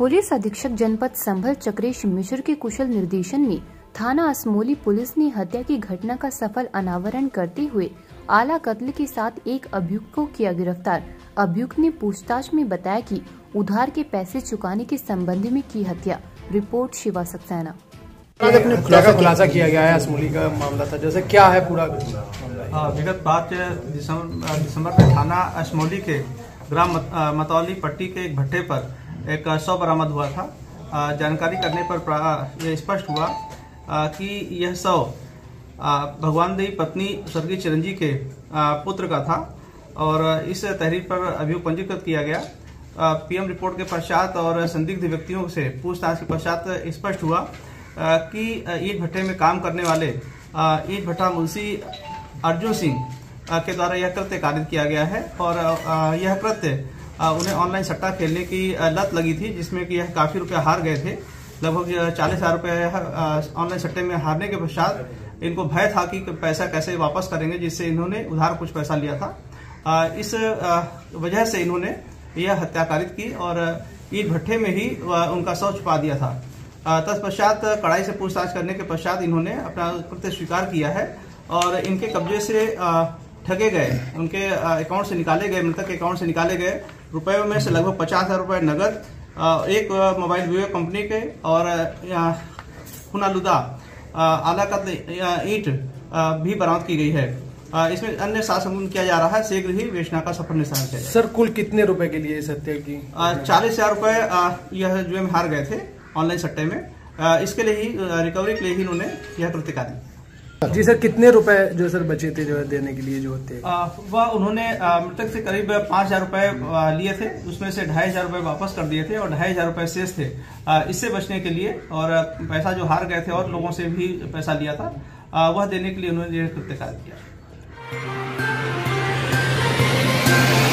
Police अधीक्षक जनपद संभल चक्रेश मिश्र के कुशल निर्देशन में थाना असमोली पुलिस ने हत्या की घटना का सफल अनावरण करते हुए आला कत्ल के साथ एक अभियुक्त को किया गिरफ्तार। अभियुक्त ने पूछताछ में बताया कि उधार के पैसे चुकाने के संबंध में की हत्या। रिपोर्ट शिवा सक्सेना। खुलासा किया गया है असमोली का मामला था, जैसे क्या है पूरा विगत 5 दिसंबर में थाना असमोली के ग्राम मतौली पट्टी के एक भट्टे पर एक शव बरामद हुआ था। जानकारी करने पर यह स्पष्ट हुआ कि यह शव भगवान देवी पत्नी स्वर्गीय चिरंजी के पुत्र का था और इस तहरीर पर अभियोग पंजीकृत किया गया। पीएम रिपोर्ट के पश्चात और संदिग्ध व्यक्तियों से पूछताछ के पश्चात स्पष्ट हुआ कि ईंट भट्टे में काम करने वाले ईंट भट्टा मुंशी अर्जुन सिंह के द्वारा यह कृत्य कारित किया गया है और यह कृत्य उन्हें ऑनलाइन सट्टा खेलने की लत लगी थी, जिसमें कि यह काफी रुपए हार गए थे। लगभग 40,000 रुपए ऑनलाइन सट्टे में हारने के पश्चात इनको भय था कि पैसा कैसे वापस करेंगे, जिससे इन्होंने उधार कुछ पैसा लिया था। इस वजह से इन्होंने यह हत्या कारित की और ईंट भट्टे में ही उनका शव छुपा दिया था। तत्पश्चात कड़ाई से पूछताछ करने के पश्चात इन्होंने अपना कृत्य स्वीकार किया है और इनके कब्जे से ठगे गए, उनके अकाउंट से निकाले गए, मृतक के अकाउंट से निकाले गए रुपयों में से लगभग 50,000 रुपए नगद, एक मोबाइल वीवो कंपनी के और खुनालुदा आला कत्ल ईंट भी बरामद की गई है। इसमें अन्य साधन किया जा रहा है, शीघ्र ही बेचना का सफल निशान है। सर कुल कितने रुपए के लिए इस हत्या की? 40,000 रुपए यह जुए में हार गए थे ऑनलाइन सट्टे में। इसके लिए ही रिकवरी के लिए ही उन्होंने यह कृत्य कारित। जी सर, कितने रुपए जो सर बचे थे जो देने के लिए जो होते? वह उन्होंने मृतक से करीब 5,000 रुपए लिए थे, उसमें से 2,500 रुपए वापस कर दिए थे और 2,500 रुपए शेष थे। इससे बचने के लिए और पैसा जो हार गए थे और लोगों से भी पैसा लिया था, वह देने के लिए उन्होंने यह कृत्य कारित किया।